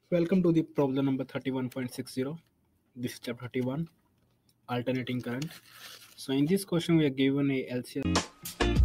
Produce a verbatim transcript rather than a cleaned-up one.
Welcome to the problem number thirty-one point six zero. This is chapter thirty-one, alternating current. So in this question we are given a L C M